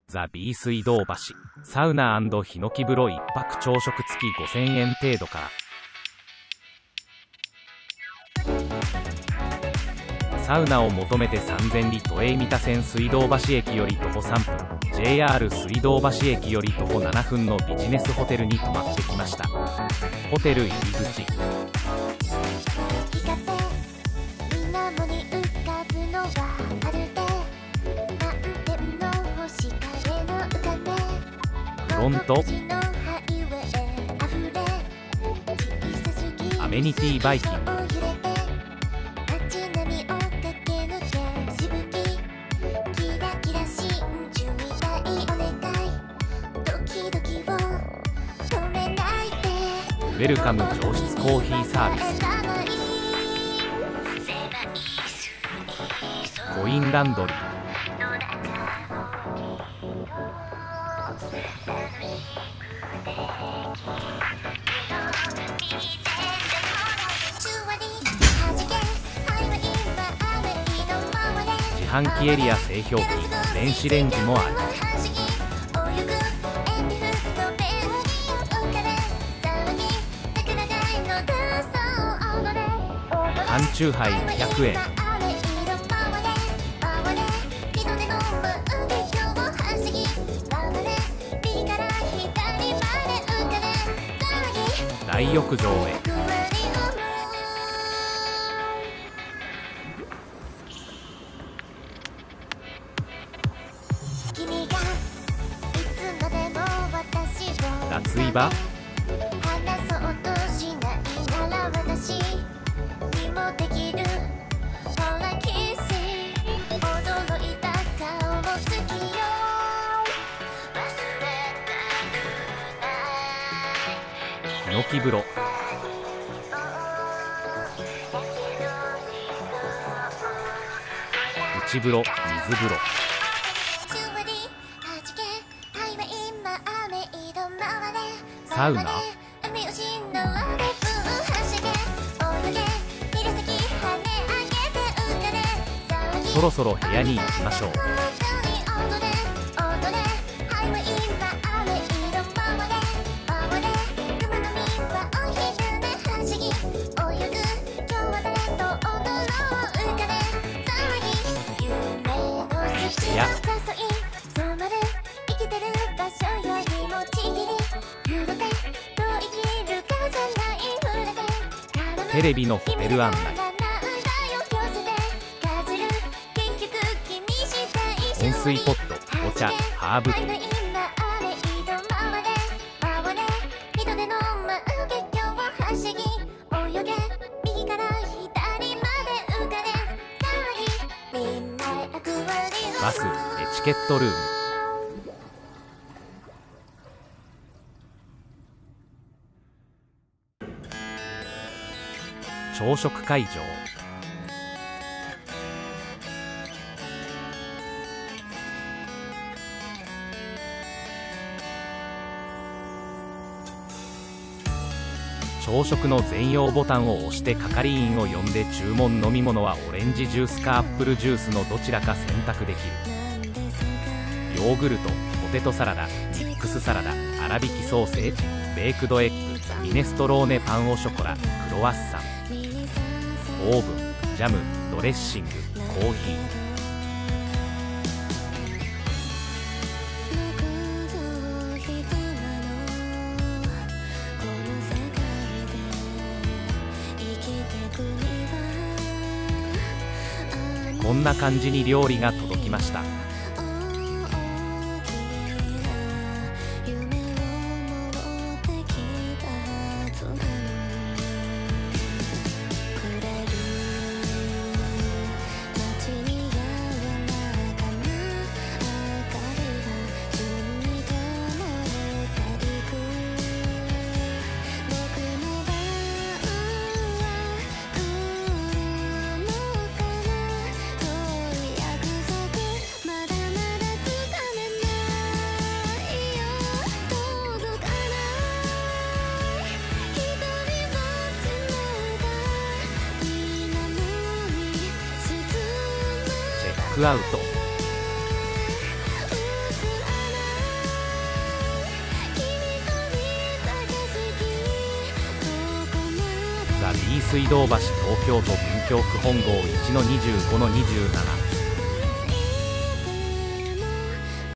ザ・ビー水道橋。サウナ&ヒノキ風呂1泊朝食付き5000円程度から。サウナを求めて3000里都営三田線水道橋駅より徒歩3分、JR 水道橋駅より徒歩7分のビジネスホテルに泊まってきました。ホテル入り口。フロント、アメニティバイキング、ウェルカム上質コーヒーサービス、コインランドリー、自販機エリア製氷機、電子レンジもある。缶チューハイ200円。大浴場へ。脱衣場、ヒノキ風呂、内風呂、水風呂、サウナ、そろそろ部屋に行きましょう。部屋、テレビのホテル案内、温水ポット、お茶、ハーブティー、バス、エチケットルーム、朝食会場、朝食の全用ボタンを押して係員を呼んで注文。飲み物はオレンジジュースかアップルジュースのどちらか選択できる。ヨーグルト、ポテトサラダ、ミックスサラダ、粗挽きソーセージ、ベークドエッグ、ミネストローネパンオショコラ、クロワッサン、オーブン、ジャム、ドレッシング、コーヒー。こんな感じに料理が届きました。チェックアウト。 が B 水道橋東京都文京区本郷 1-25-27